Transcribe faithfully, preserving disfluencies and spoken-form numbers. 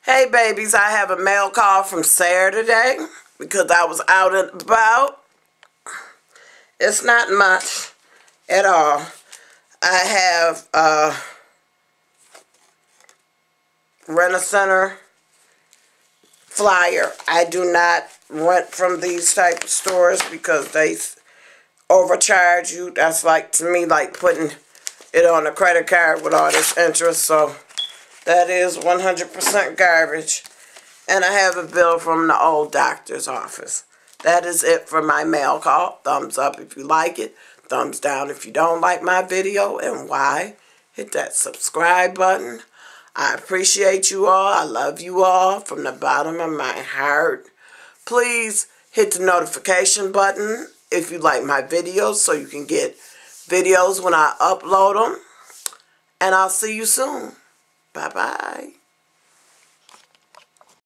Hey babies, I have a mail call from Sarah today because I was out and about. It's not much at all. I have a Rent-A-Center flyer. I do not rent from these type of stores because they overcharge you. That's like, to me, like putting it on a credit card with all this interest. So that is one hundred percent garbage. And I have a bill from the old doctor's office. That is it for my mail call. Thumbs up if you like it. Thumbs down if you don't like my video. And why? Hit that subscribe button. I appreciate you all. I love you all from the bottom of my heart. Please hit the notification button if you like my videos so you can get videos when I upload them. And I'll see you soon. Bye-bye.